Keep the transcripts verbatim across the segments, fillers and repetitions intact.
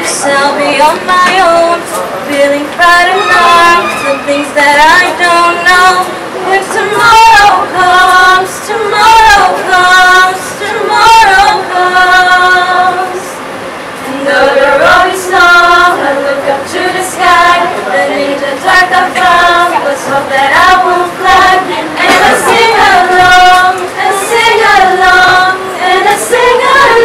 'cause I'll be on my own, feeling frightened of the things that I don't know. If tomorrow comes, tomorrow comes, tomorrow comes, and though the road is long, I look up to the sky, and in the dark I found, let's hope that I won't fly, and I sing along, and sing along, and I sing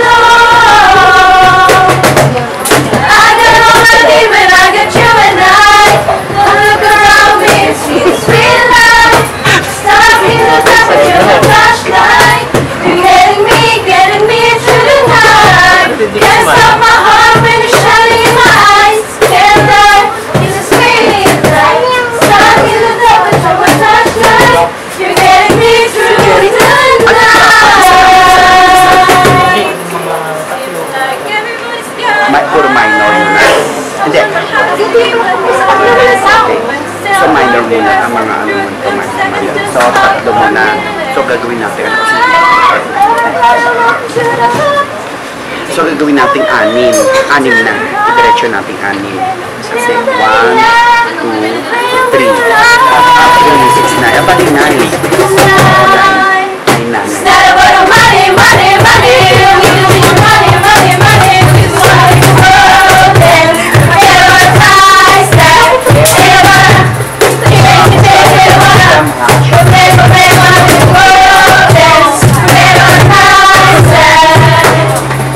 along. I got all I need when I got you and I. Look around me and see the sweet light. Stop in the dark with your flashlight. You're getting me, getting me through the night. Can't stop my heart when you're shining in my eyes. Can't lie, it's a sweet light. Stop in the dark with your flashlight. You're getting me through the night. Ma- puro minor muna. Hindi. So minor muna ang mga ano muna. Minor. So tatlo muna. So gagawin natin. So gagawin natin anim. Anim na. Diretso natin anim. Kasi one, two, three. After six na. Abali nine. Nine na. It's not about money, money, money. We do need money, money, money. We want the world and forget about the price tag. Ain't about you make me feel it, wanna forget, forget about the world and forget about the price tag.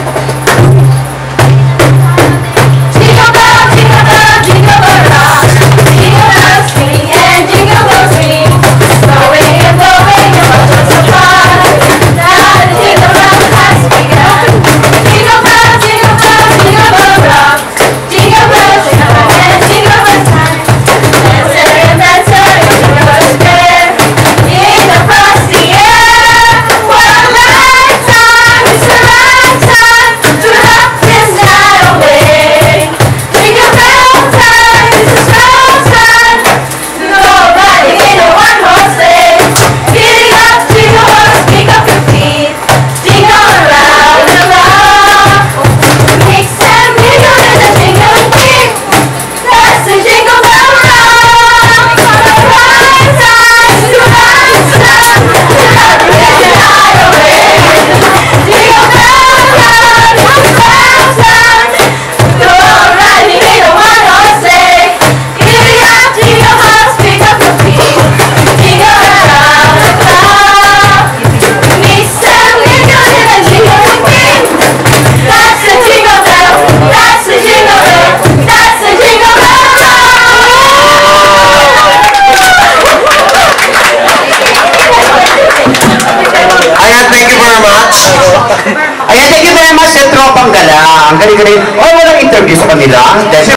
Jingle bell, jingle bell, jingle bell rock. Jingle bells swing and jingle bells ring. Blowing and blowing and blowing so far. Now the jingle bell has begun. Jingle bell, jingle bell, jingle bell rock. Jingle bells, jingle bell and jingle bell time. Dancer and dancer, jingle bells there. In the frosty air. What a lifetime, it's a lifetime to rock this night away. Jingle bell time, it's a slow time. Go riding in a one-horse sleigh. Giddy up, jingle horse, pick up your feet. Jingle around the block. Mix and mingle in the jingling beat. That's the jingle bell rock. What a right time to ride time to rock this night away. Jingle bell time, jingle bell time. Go riding in a one-horse sleigh. Giddy up, jingle horse, pick up your feet. Jingle around the block. Mix and mingle in the jingling beat. That's the jingle bell. That's the jingle bell. That's the jingle bell rock. Ayan, thank you very much. Ayan, thank you very much sa tropang gala. Ang galing-galing. Oh, walang interview sa kanila. Dahil